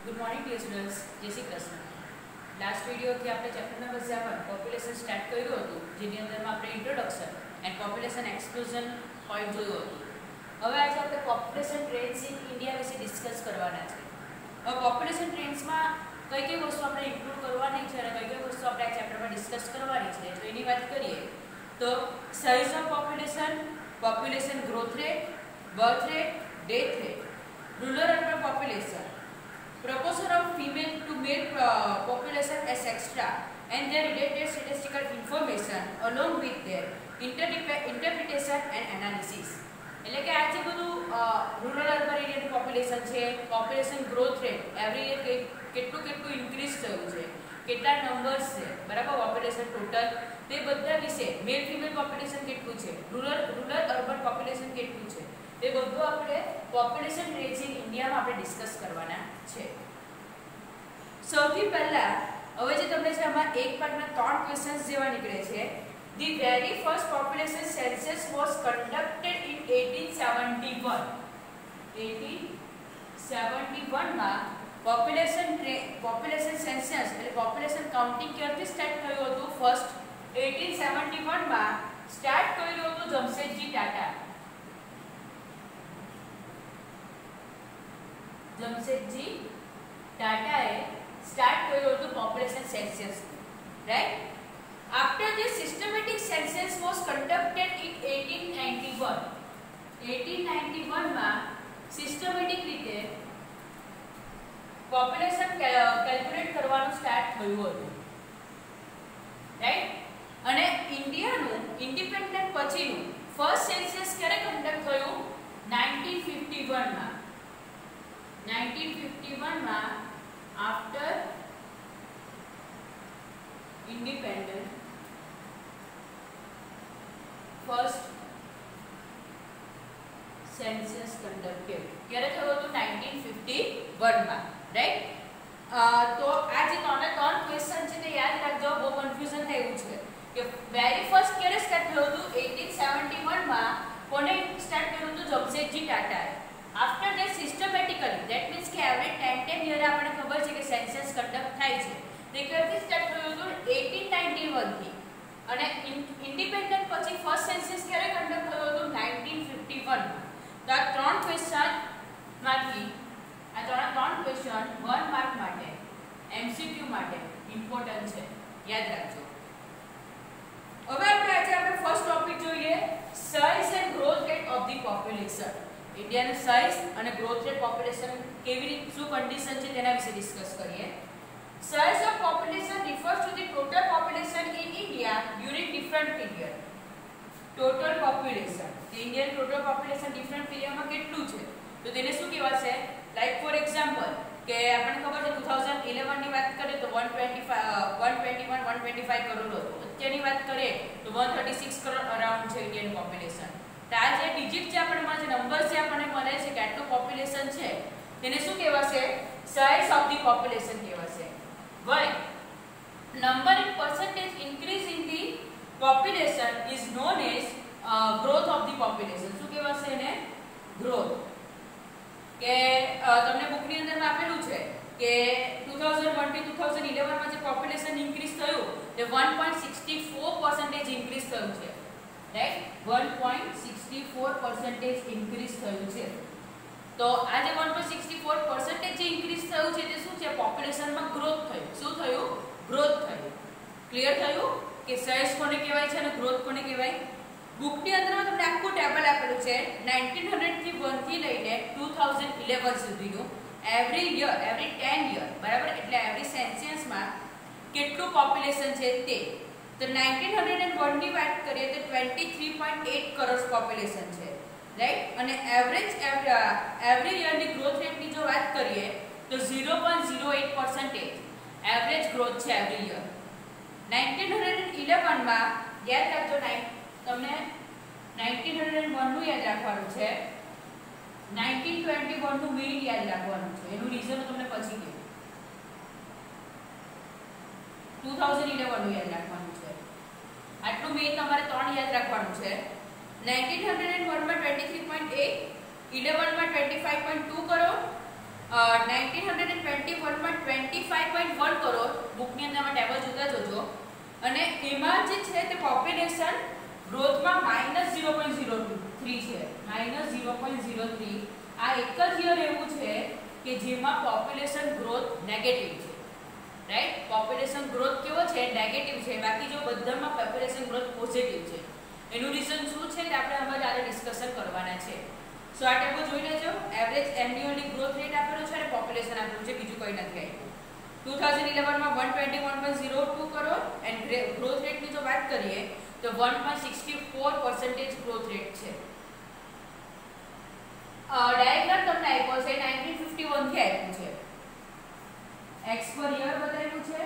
Good morning dear students, जय Shri Krishna. Last video थी આપણે ચેપ્ટર નંબર 7 પોપ્યુલેશન સ્ટાર્ટ કર્યું હતું, જેની અંદરમાં આપણે introduction and population explosion point જોયું હતું। હવે આજે આપણે પોપ્યુલેશન ટ્રેન્ડ્સ ઇન ઇન્ડિયા વિશે ડિસ્કસ કરવાના છે। હવે પોપ્યુલેશન ટ્રેન્ડ્સમાં કઈ કઈ વસ્તુ આપણે ઇન્ક્લુડ કરવાની છે અને કઈ કઈ વસ્તુ આપણે આ ચેપ્ટરમાં ડિસ્કસ કરવાની છે, તો એની વાત કરીએ તો size of population, population growth rate, birth rate, death rate, rural urban population, proportion of female to male population as extra and their related statistical information along with their interpretation and analysis। એટલે કે આ જે બધું rural urban એરિયાનું population છે, population growth rate every year કેટલું increase થયું છે, કેટલા નંબર્સ છે, બરાબર, પોપ્યુલેશન ટોટલ, તે બધા વિશે મેલ ફિમેલ પોપ્યુલેશન કેટલું છે, રૂરલ અર્બન પોપ્યુલેશન કેટલું છે, તે બધું આપણે પોપ્યુલેશન ટ્રેન્ડ્સ ઇન ઇન્ડિયામાં આપણે ડિસ્કસ કરવાના છે। સૌથી પહેલા હવે જે તમને છે આમાં એક પાર્ટના 3 ક્વેશ્ચન્સ જેવા નીકળે છે। The very first population census was conducted in 1871। 1871 માં પોપ્યુલેશન સેન્સસ એટલે પોપ્યુલેશન કાઉન્ટિંગ ક્યારથી સ્ટાર્ટ થયું હતું? ફર્સ્ટ 1871 માં સ્ટાર્ટ કર્યું હતું જમશેદજી ટાટા। जमशेदजी टाटाए स्टार्ट કર્યો હતો population census, right? After the systematic census was conducted in 1891 માં સિસ્ટમેટિક રીતે પોપ્યુલેશન કેલ્ક્યુલેટ કરવાનું સ્ટાર્ટ થયું હતું, રાઈટ? અને ઇન્ડિયાનું ઇન્ડિપેન્ડન્ટ પછીનું ફર્સ્ટ સેન્સસ ક્યારે કન્ડક્ટ થયું? 1951 માં। 1951 માં after independence first census conducted क्યારે થયો હતો? 1951 માં, રાઈટ? તો આ જે ત્રણ ક્વેશ્ચન છે તે યાદ રાખજો, બહુ કન્ફ્યુઝન થાય એવું છે કે વેરી ફર્સ્ટ ક્યારે સ્ટાર્ટ થયું હતું? 1871 માં કોને સ્ટાર્ટ કર્યું હતું? જમશેદજી ટાટાએ। After that systematically that means કે એવરી 10 યર આપણને ખબર છે કે સેન્સસ કન્ડક્ટ થાય છે, તે ક્યારથી સ્ટાર્ટ થયું હતું? 1891 થી। અને ઇન્ડિપેન્ડન્ટ પછી ફર્સ્ટ સેન્સસ ક્યારે કન્ડક્ટ થયો હતો? 1951 માં। તો આ ત્રણ ક્વેશ્ચન માંથી આ ત્રણ ક્વેશ્ચન 1 માર્ક માટે એમસીક્યુ માટે ઇમ્પોર્ટન્ટ છે, યાદ રાખજો। હવે આપણે ફર્સ્ટ ટોપિક જોઈએ, size and growth rate of the population. India size और ग्रोथ रेट पॉपुलेशन केवी शू कंडीशन है तेना विषय डिस्कस करिए। Size of population refers to the total population in India during different period. Total population Indian total population different period में કેટલું છે તો તેને શું કહેવાશે? લાઈક ફોર એક્ઝામ્પલ કે આપણને ખબર છે 2011 ની વાત કરીએ તો 125 કરોડ હતો, અત્યારની વાત કરીએ તો 136 કરોડ અરાઉન્ડ છે ઇન્ડિયન પોપ્યુલેશન। તો આ જે ડિજિટ જે આપણને જે નંબર છે આપણને મળે છે કે આટલું પોપ્યુલેશન છે, તેને શું કહેવાશે? સાઇઝ ઓફ ધ પોપ્યુલેશન કહેવાશે। Why number in percentage increase in the population is known as growth of the population. શું કહેવાશે એને? ગ્રોથ। કે તમને બુકની અંદર આપેલું છે કે 2001 થી 2011 માં જે પોપ્યુલેશન ઇન્ક્રીઝ થયું તે 1.64% ઇન્ક્રીઝ થયું છે, રાઈટ? 1.64% ઇન્ક્રીઝ થયું છે। તો આ જે 1.64% જે ઇન્ક્રીઝ થયું છે તે શું છે? પોપ્યુલેશનમાં ગ્રોથ થયું। શું થયું? ગ્રોથ થયું। ક્લિયર થયું કે સાઇઝ કોને કહેવાય છે અને ગ્રોથ કોને કહેવાય? બુકની અંદરમાં તમને આખું ટેબલ આપેલું છે 1900 થી 1 થી લઈને 2011 સુધીનું એવરી યર, એવરી 10 યર, બરાબર? એટલે એવરી સેન્સસમાં કેટલું પોપ્યુલેશન છે તે। तो 1901 ની વાત કરીએ તો 23.8 કરોડ પોપ્યુલેશન છે, રાઈટ? અને એવરી યર ની ગ્રોથ રેટ ની જો વાત કરીએ તો 0.08% એવરેજ ગ્રોથ છે એવરી યર। 1911 માં યાદ રાખજો, તમને 1901 નું યાદ રાખવાનું છે, 1921 નું મેઇન યાદ રાખવાનું છે, એનું રીઝન તમને પછી કહું। 2011 નું યાદ રાખવાનું છે, આટલું મેઇન તમારે 3 યાદ રાખવાનું છે। 1901 માં 23.8, 11 માં 25.2 કરોડ 1921 માં 25.1 કરોડ બુકની અંદરમાં ટેબલ જોતા જોજો અને એમાં જે છે તે પોપ્યુલેશન ગ્રોથમાં -0.03 છે -0.03 આ એક જ યર એવું છે કે જેમાં પોપ્યુલેશન ગ્રોથ નેગેટિવ છે રાઈટ પોપ્યુલેશન ગ્રોથ કેવો છે નેગેટિવ છે બાકી જો બધામાં પોપ્યુલેશન ગ્રોથ પોઝિટિવ છે એનું રીઝન શું છે તે આપણે હવે આજે ડિસ્કશન કરવાના છે સો આ ટેબલ જોઈ લેજો એવરેજ એન્યુઅલી ગ્રોથ રેટ આપેલો છે અને પોપ્યુલેશન આપેલું છે બીજું કંઈ નથી આપ્યું 2011 માં 121.02 કરોડ એન્ડ ગ્રોથ રેટની જો વાત કરીએ તો 1.64% ગ્રોથ રેટ છે ડાયાગ્રામ તમને આપ્યો છે 1951 થી આપ્યું છે x પર યર બતાવ્યું છે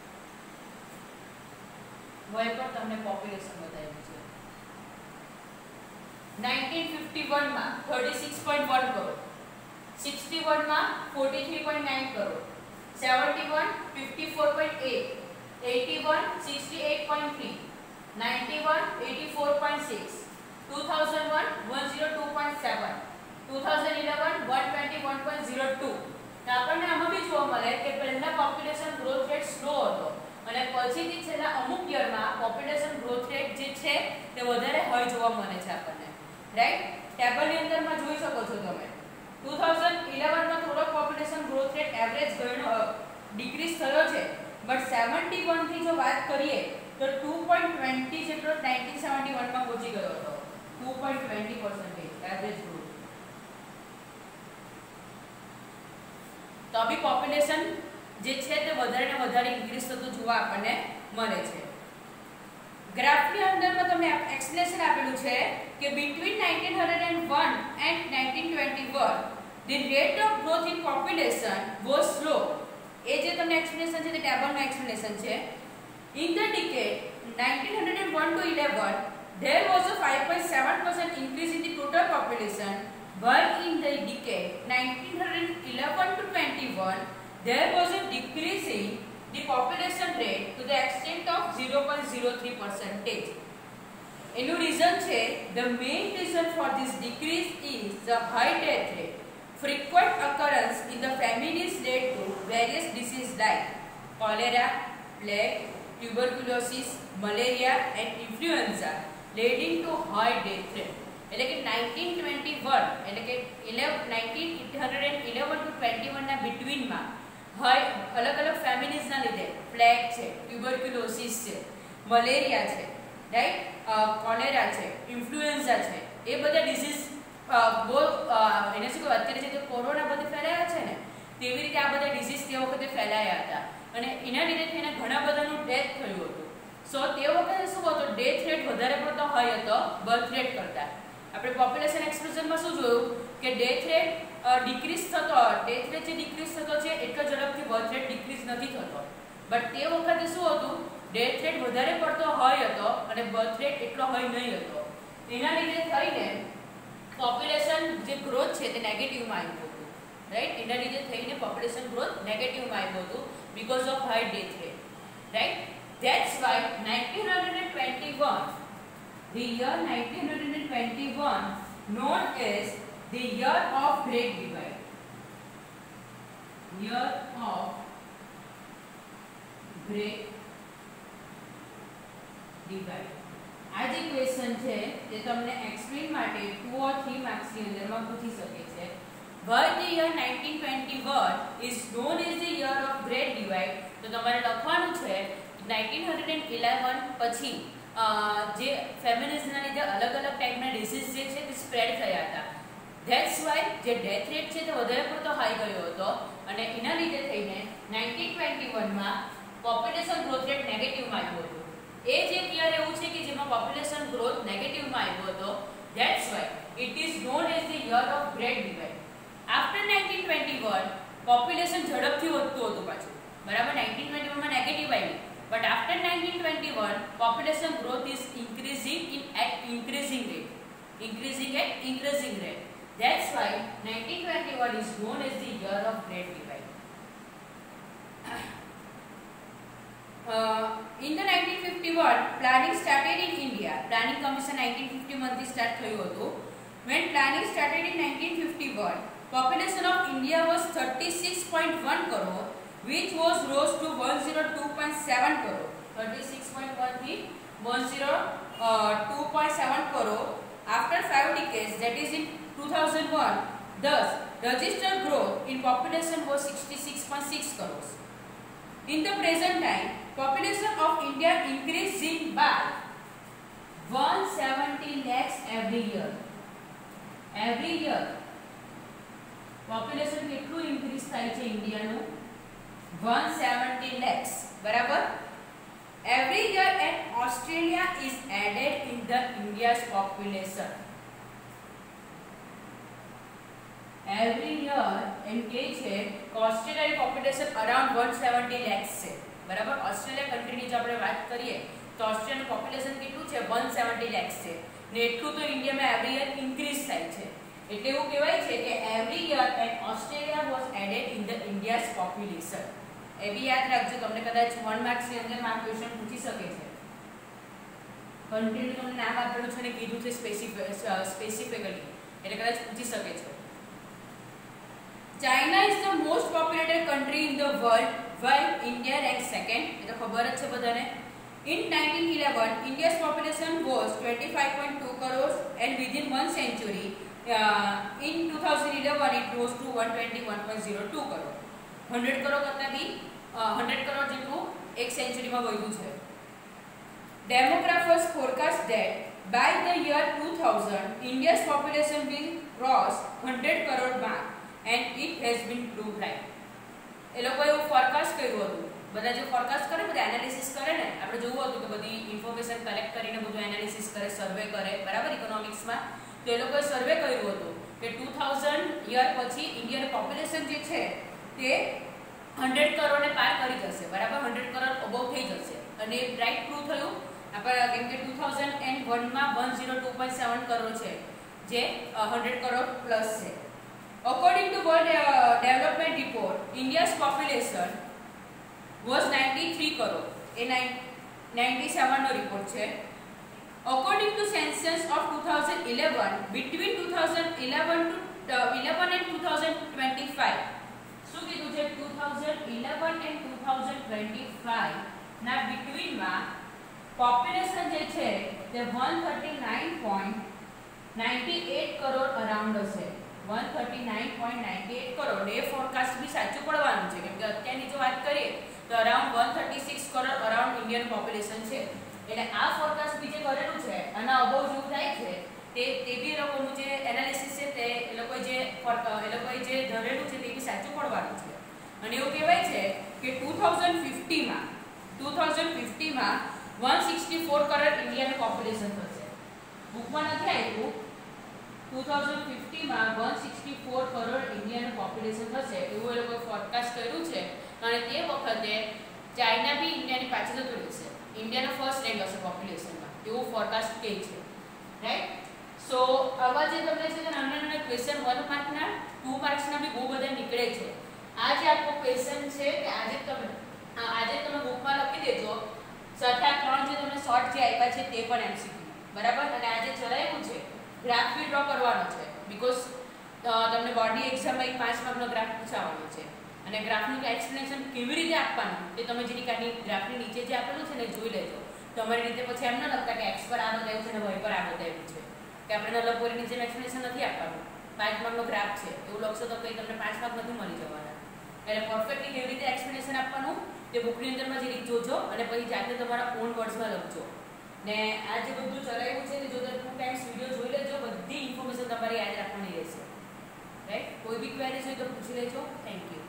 y પર તમને પોપ્યુલેશન બતાવ્યું છે 1951 માં 36.1 કરોડ 61 માં 43.9 કરોડ 71 54.8 81 68.3 91 84.6 2001 102.7 2011 121.02 તો આપણને આમાં બી જોવા મળે કે પહેલા પોપ્યુલેશન ગ્રોથ રેટ સ્લો હતો અને પછીથી છેલ્લા અમુક યરમાં પોપ્યુલેશન ગ્રોથ રેટ જે છે તે વધારે હોય જોવા મળે છે આપણને રાઈટ ટેબલની અંદરમાં જોઈ શકો છો તમે 2011 માં થોડો પોપ્યુલેશન ગ્રોથ રેટ એવરેજ ઘણો ડિક્રીઝ થયો છે બટ 71 થી જો વાત કરીએ તો 2.20 જેટલો 1971 માં પહોંચી ગયો હતો 2.20% એવરેજ ગ્રોથ તો બી પોપ્યુલેશન જે છે તે વધારે ને વધારે ઇન્ક્રીઝ થતું જોવા આપણને મળે છે ગ્રાફની અંદરમાં તમને એક્સપ્લેનેશન આપેલું છે કે between 1901 and 1921 the rate of growth in population was slow એ જે તમને એક્સપ્લેનેશન છે તે ટેબલનું એક્સપ્લેનેશન છે in the decade 1901 to 11 there was a 5.7% increase in the total population while in the decade 1911 to 21 there was a decrease in the population rate to the extent of 0.03%. એનું reason છે the main reason for this decrease is the high death rate. Frequent occurrence in the families led to various diseases like cholera, plague, tuberculosis, malaria and influenza leading to high death rate. એટલે કે 1921 એટલે કે 1911 to 21 ના બિટવીનમાં अलग अलग families ना लीधे plague छे ट्यूबरक्युलोसिस छे मलेरिया छे राइट कोलेरा छे इन्फ्लुएंजा छे ए बधा डिसीज बहुत એને શું વાત કરી છે કે કોરોના બધી ફેલાયા છે ને તેવી રીતે આ બધા ડિસીઝ તે વખતે ફેલાયા હતા અને એના લીધે થઈને ઘણા બધાનું ડેથ થયું હતું સો તે વખતે શું હતો ડેથ રેટ વધારે પડતો હોય હતો બર્થ રેટ કરતા આપણે પોપ્યુલેશન એક્સપ્લોઝનમાં શું જોયું કે ડેથ રેટ डिक्रीज થતો ડેથ રેટ જે ડિક્રીઝ થતો છે એટલો ઝડપથી બર્થ રેટ ડિક્રીઝ નથી થતો બટ તે વખતે શું હતું ડેથ રેટ વધારે પડતો હોય હતો અને બર્થ રેટ એટલો હોય નહીં હતો એના લીધે થઈને પોપ્યુલેશન જે ગ્રોથ છે તે નેગેટિવમાં આવ્યું હતું રાઈટ એના લીધે થઈને પોપ્યુલેશન ગ્રોથ નેગેટિવમાં આવ્યું હતું because of high death rate right that's why 1921 the year 1921 known as the year of Great Divide. Year of Great Divide. आज एक क्वेश्चन છે જે તમને એક્સપ્લેન માટે 2 or 3 માર્ક્સ ની અંદરમાં પૂછી શકે છે why the year 1921 is known as the year of Great Divide તો તમારે લખવાનું છે 1911 પછી જે ફેમિનિઝમના લીધે અલગ અલગ ટાઈપના ડિસીઝ જે છે તે સ્પ્રેડ થયા હતા ધેટ્સ વાય જે ડેથ રેટ છે તે વધારે પડતો હાઈ ગયો હતો અને એના લીધે થઈને 1921 માં પોપ્યુલેશન ગ્રોથ રેટ નેગેટિવમાં આવ્યો હતો એ જ એક યર એવું છે કે જેમાં પોપ્યુલેશન ગ્રોથ નેગેટિવમાં આવ્યો હતો that's why it is known as the year of great divide after 1921 population ઝડપથી વધતું હતું પાછું બરાબર 1921 માં નેગેટિવ આવી but after 1921 population growth is increasing at increasing rate that's why 1921 is known as the year of Great Divide. In the 1951 planning started in India. Planning Commission 1951 થી start થયું હતું. When planning started in 1951 population of India was 36.1 crore, which was rose to 102.7 crore. 36.1 થી 102.7 crore after 5 decades, that is in 2001. Thus, registered growth in population was 66.6 crores. In the present time, population of India increasing by 170 lakhs every year. Every year, population કેટલું increase થાય છે ઇન્ડિયાનું? 170 lakhs, બરાબર? Every year, and Australia is added in the India's population. Every year, and કે છે ઓસ્ટ્રેલિયાની population around 170 lakhs છે, બરાબર? Australia કન્ટ્રીની જો આપણે વાત કરીએ તો ઓસ્ટ્રેલિયાનું પોપ્યુલેશન કેટલું છે? 170 lakhs છે ને એટલું તો ઇન્ડિયામાં એવરી યર ઇન્ક્રીઝ થાય છે. એટલે એવું કહેવાય છે કે every year and Australia was added in the India's population. A B યાદ રાખજો, તમને કદાચ 1 માર્ક્સની અંદર આ ક્વેશ્ચન પૂછી શકે છે. કન્ટ્રીનું તમને નામ આપેલું છે ને કીધું છે સ્પેસિફિકલી, એટલે કદાચ પૂછી શકે છે. China is the most populated country in the world, while India ranks second. ये तो खबर है बधाने. In 1911, India's population was 25.2 crores, and within 1 century, in 2011, it rose to 121.02 crore. 100 crore करता भी 100 crore જેટલું એક સેન્ચુરીમાં વધ્યું છે. Demographers forecast that by the year 2000, India's population will cross 100 crore mark. And it has been proved right. એ લોકો એવું forecast કર્યું હતું. બધા જે ફોરકાસ્ટ કરે, બધા એનાલિસિસ કરે ને, આપણે જોવું હતું કે બધી ઇન્ફોર્મેશન કલેક્ટ કરીને બધું એનાલિસિસ કરે, સર્વે કરે, બરાબર? ઇકોનોમિક્સમાં તો એ લોકોએ સર્વે કર્યું હતું કે 2000 યર પછી ઇન્ડિયાનું પોપ્યુલેશન જે છે તે 100 કરોડને પાર કરી જશે, બરાબર? 100 કરોડ અબવ થઈ જશે અને રાઈટ પ્રૂવ થયું. આપણે કેમ કે 2001 માં 102.7 કરોડ છે, જે 100 કરોડ પ્લસ છે. According to World Development Report, India's population was 93 crore. A 97 નો રિપોર્ટ છે. According to census of 2011, between 2011 and 2025, શું કીધું છે? 2011 and 2025 ના between population જે છે તે 139.98 કરોડ અરાઉન્ડ હશે. 139.98 કરોડ. એ ફોરકાસ્ટ બી સાચું પડવાનું છે કેમ કે અત્યારની જો વાત કરીએ તો around 136 crore around Indian population છે. એટલે આ ફોરકાસ્ટ બી જે કરેલું છે આના અબવ જેવું થાય છે તે બી લોકોનું જે એનાલિસિસ છે તે એ લોકોએ જે ધરેલું છે તે બી સાચું પડવાનું છે. અને એવું કહેવાય છે કે 2050માં 164 કરોડ ઇન્ડિયન પોપ્યુલેશન થશે. બુકમાં નથી આવ્યું. 2050માં 164 કરોડ ઇન્ડિયાનું પોપ્યુલેશન થશે એવું એ લોકોએ ફોરકાસ્ટ કર્યું છે. અને તે વખતે ચાઇના બી ઇન્ડિયાની પાછળ જતું રહેશે. ઇન્ડિયાનો ફર્સ્ટ રેન્ક હશે પોપ્યુલેશનમાં એવું ફોરકાસ્ટ કહે છે, રાઈટ? સો આવા જે તમને છે કે નાના નાના ક્વેશ્ચન 1 માર્કના 2 માર્ક્સના બી બહુ બધા નીકળે છે. આ જે આખો ક્વેશ્ચન છે કે આજે તમે બુકમાં લખી દેજો. સાથે આ 3 જે તમને શોર્ટ જે આપ્યા છે તે પણ MCQ, બરાબર? અને આજે ચલાવ્યું છે ગ્રાફ બી ડ્રો કરવાનો છે બીકોઝ તમને બોર્ડની એક્ઝામમાં એક 5 માર્કનો ગ્રાફ પૂછાવાનો છે. અને ગ્રાફનું એક્સપ્લેનેશન કેવી રીતે આપવાનું તે તમે જે ગ્રાફની નીચે જે આપેલું છે ને જોઈ લેજો. તમારી રીતે પછી એમ ન લખતા કે x પર આ બતાવ્યું છે અને y પર આ બતાવ્યું છે, કે આપણે નલપોરીની જેમ એક્સપ્લેનેશન નથી આપવાનું. 5 માર્કનો ગ્રાફ છે એવું લખશો તો કંઈ તમને 5 માર્ક નથી મળી જવાના. એટલે પરફેક્ટલી કેવી રીતે એક્સપ્લેનેશન આપવાનું તે બુકની અંદરમાં જે રીત જોજો અને પછી જાતે તમારા ઓન વર્ડ્સમાં લખજો. ને આ જે બધું ચલાવ્યું છે તે જો તમે 2 ટાઈમ્સ વિડિયો જોઈ લેજો. બધી ઇન્ફોર્મેશન તમારે યાદ રાખવાની રહેશે, રાઈટ? કોઈ બી ક્વેરીઝ હોય તો પૂછી લેજો. Thank you.